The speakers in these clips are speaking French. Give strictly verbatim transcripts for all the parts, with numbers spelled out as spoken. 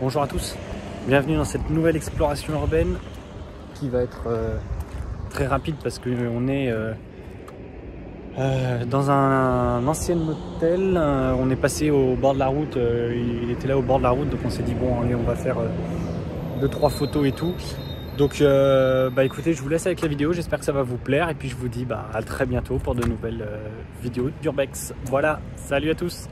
Bonjour à tous, bienvenue dans cette nouvelle exploration urbaine qui va être euh, très rapide parce qu'on est euh, euh, dans un, un ancien motel. Euh, on est passé au bord de la route, euh, il était là au bord de la route, donc on s'est dit bon allez on va faire euh, deux trois photos et tout. Donc euh, bah écoutez, je vous laisse avec la vidéo, j'espère que ça va vous plaire et puis je vous dis bah à très bientôt pour de nouvelles euh, vidéos d'Urbex. Voilà, salut à tous.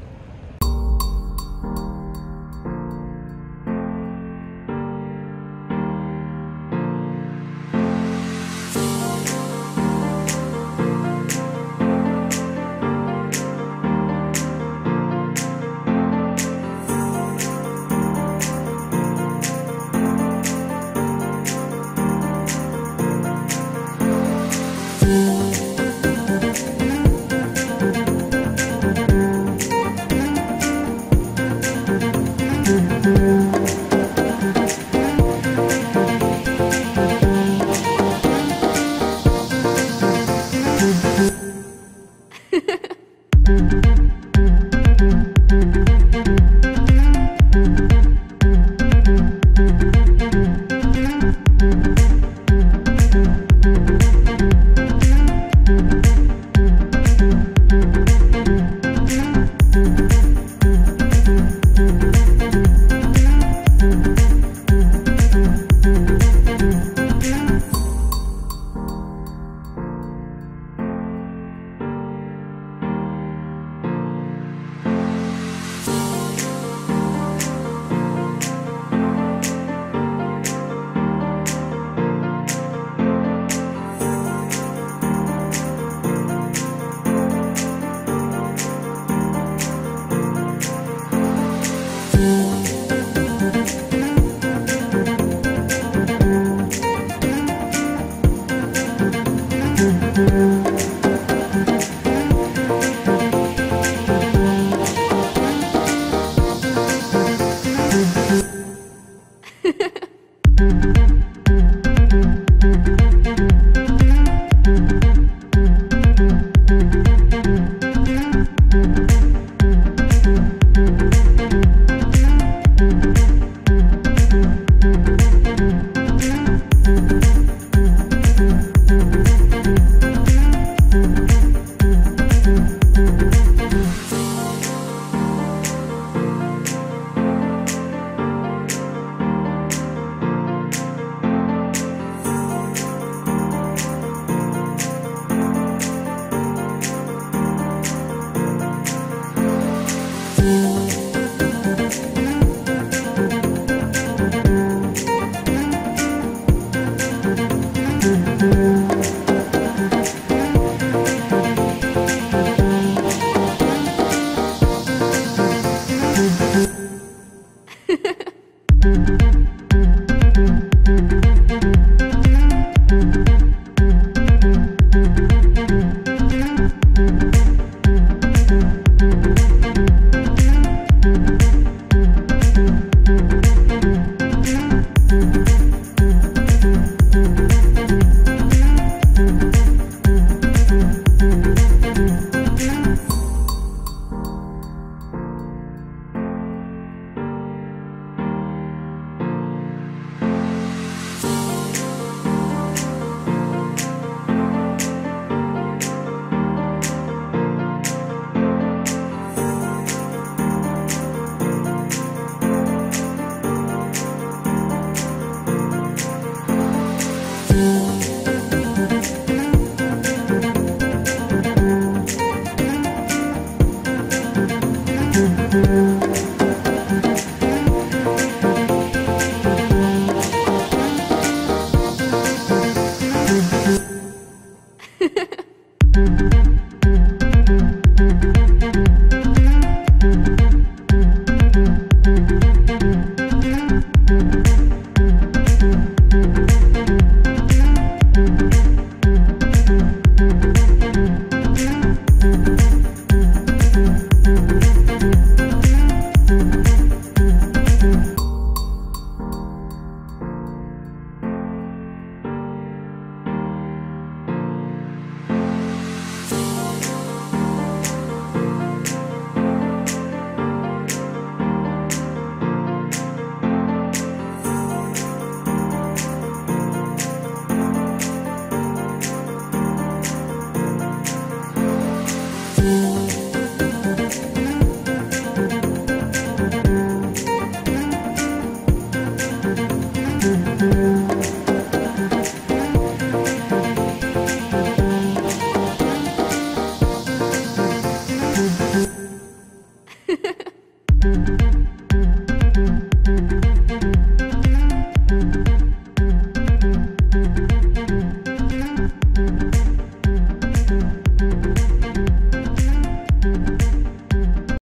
Ha ha ha.